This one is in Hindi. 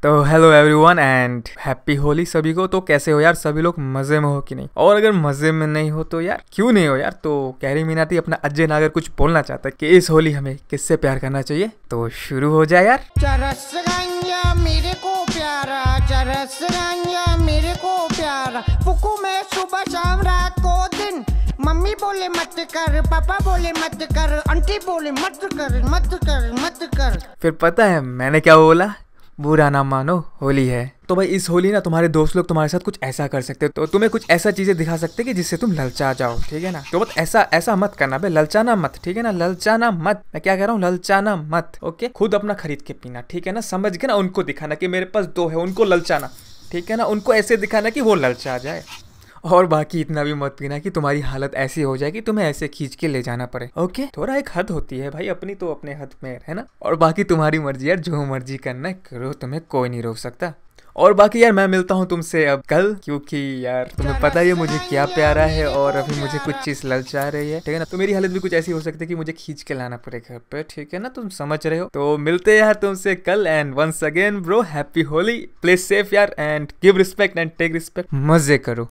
तो hello everyone and happy Holi सभी को। तो कैसे हो यार सभी लोग, मजे में हो कि नहीं? और अगर मजे में नहीं हो तो यार क्यों नहीं हो यार? तो कैरी मीनाती अपना अजय नागर कुछ बोलना चाहता है कि इस होली हमें किससे प्यार करना चाहिए। तो शुरू हो जाए यार। चरस गंजा मेरे को प्यारा, चरस गंजा मेरे को प्यारा, फुकू में सुबह शाम रात को दिन। मम्मी बोले मत कर, पापा बोले मत कर, आंटी बोले मत कर मत कर मत कर। फिर पता है मैंने क्या बोला? बुरा ना मानो, होली है। तो भाई इस होली ना तुम्हारे दोस्त लोग तुम्हारे साथ कुछ ऐसा कर सकते हैं, तो तुम्हें कुछ ऐसा चीजें दिखा सकते हैं कि जिससे तुम ललचा जाओ, ठीक है ना? तो बस ऐसा मत करना भाई, ललचाना मत, ठीक है ना? ललचाना मत, मैं क्या कह रहा हूँ, ललचाना मत। ओके, खुद अपना खरीद के पीना, ठीक है ना? समझ के ना, उनको दिखाना कि मेरे पास दो है, उनको ललचाना, ठीक है ना? उनको ऐसे दिखाना कि वो ललचा जाए। और बाकी इतना भी मत पीना कि तुम्हारी हालत ऐसी हो जाए कि तुम्हें ऐसे खींच के ले जाना पड़े। ओके, थोड़ा एक हद होती है भाई अपनी, तो अपने हद में है ना। और बाकी तुम्हारी मर्जी यार, जो मर्जी करना है करो, तुम्हें कोई नहीं रोक सकता। और बाकी यार मैं मिलता हूँ तुमसे अब कल, क्योंकि यार तुम्हें पता ही है मुझे क्या प्यारा है और अभी मुझे कुछ चीज ललचा रही है, ठीक है ना? तो मेरी हालत भी कुछ ऐसी हो सकती है कि मुझे खींच के लाना पड़े घर पे, ठीक है ना? तुम समझ रहे हो। तो मिलते हैं यार तुमसे कल। And once again bro, happy Holi, play safe यार, and give respect and take respect, मजे करो।